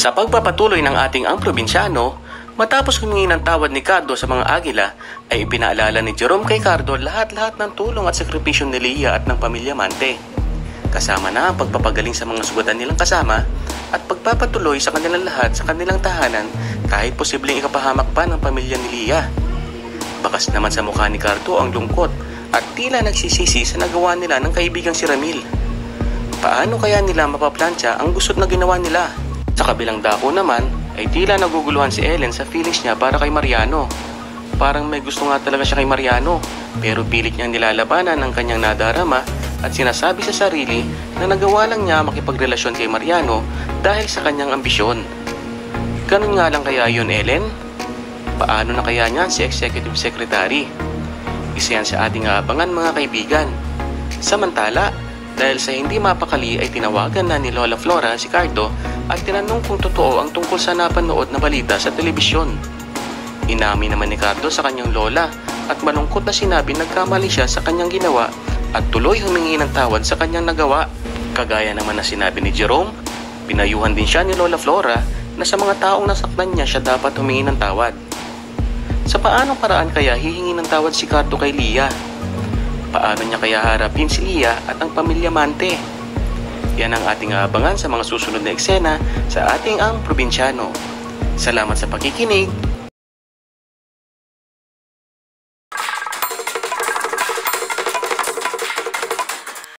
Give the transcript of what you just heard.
Sa pagpapatuloy ng ating ang probinsyano, matapos humingi ng tawad ni Cardo sa mga Agila, ay ipinaalala ni Jerome kay Cardo lahat-lahat ng tulong at sakripisyo ni Leah at ng pamilya Mante. Kasama na ang pagpapagaling sa mga sugatan nilang kasama at pagpapatuloy sa kanilang lahat sa kanilang tahanan kahit posibleng ikapahamak pa ng pamilya ni Leah. Bakas naman sa mukha ni Cardo ang lungkot at tila nagsisisi sa nagawa nila ng kaibigang si Ramil. Paano kaya nila mapaplantsa ang gusot na ginawa nila? Sa kabilang dako naman ay tila naguguluhan si Ellen sa feelings niya para kay Mariano. Parang may gusto nga talaga siya kay Mariano, pero pilit niyang nilalabanan ang kanyang nadarama at sinasabi sa sarili na nagawa lang niya makipagrelasyon kay Mariano dahil sa kanyang ambisyon. Ganun nga lang kaya yun, Ellen? Paano na kaya niyan si Executive Secretary? Isa yan sa ating aabangan, mga kaibigan. Samantala, dahil sa hindi mapakali ay tinawagan na ni Lola Flora si Cardo at tinanong kung totoo ang tungkol sa napanood na balita sa telebisyon. Inamin naman ni Cardo sa kanyang lola at malungkot na sinabi nagkamali siya sa kanyang ginawa at tuloy humingi ng tawad sa kanyang nagawa. Kagaya naman na sinabi ni Jerome, pinayuhan din siya ni Lola Flora na sa mga taong nasaktan niya siya dapat humingi ng tawad. Sa paanong paraan kaya hihingi ng tawad si Cardo kay Leah? Paano niya kaya harapin si Leah at ang pamilya Mante? Yan ang ating aabangan sa mga susunod na eksena sa ating ang probinsyano. Salamat sa pakikinig!